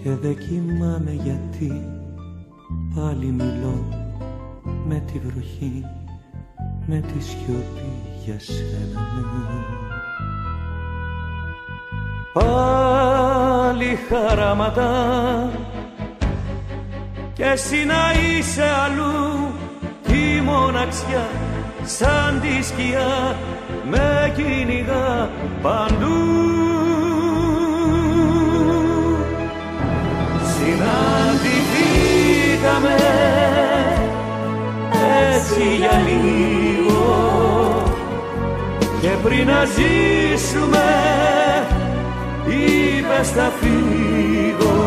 και δεν κοιμάμαι γιατί πάλι μιλώ με τη βροχή, με τη σιωπή για σένα. Πάλι χαράματα κι εσύ να είσαι αλλού, τη μοναξιά σαν τη σκιά με κυνηγά παντού. Συναντηθήκαμε έτσι για λίγο και πριν να ζήσουμε είπες θα φύγω.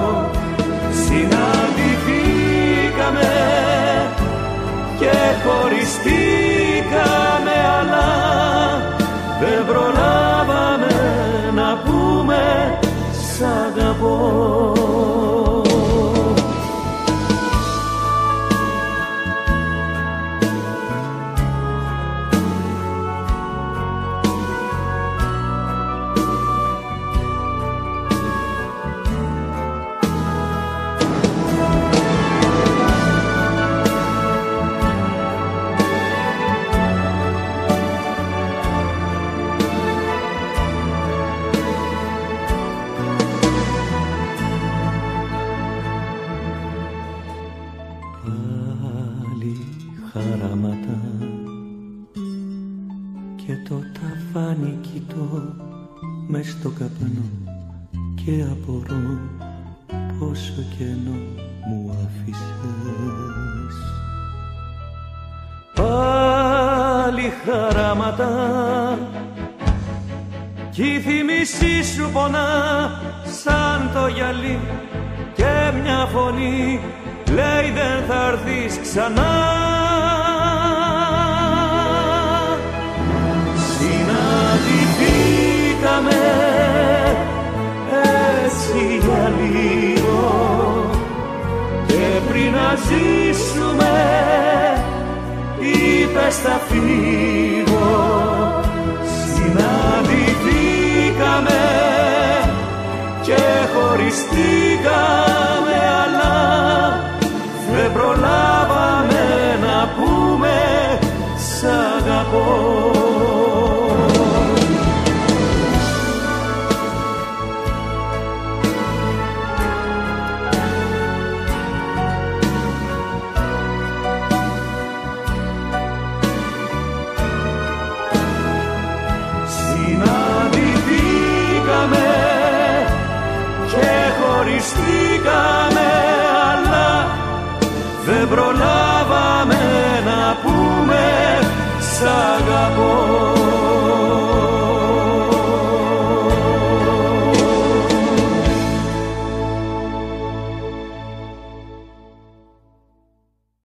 Συναντηθήκαμε και χωριστήκαμε, αλλά δεν προλάβαμε να πούμε σ' αγαπώ. Χαράματα και το ταβάνι κοιτώ μες στο καπνό και απορώ πόσο κενό μου άφησες. Πάλι χαράματα κι η θύμησή σου πονά σαν το γυαλί και μια φωνή λέει δεν θα έρθεις ξανά. Συναντηθήκαμε έτσι για λίγο και πριν να ζήσουμε είπες θα φύγω. Συναντηθήκαμε και χωριστήκαμε, αλλά δεν προλάβαμε να πούμε σ' αγαπώ. Συναντηθήκαμε και χωριστήκαμε, αλλά δεν προλάβαμε να πούμε σ' αγαπώ.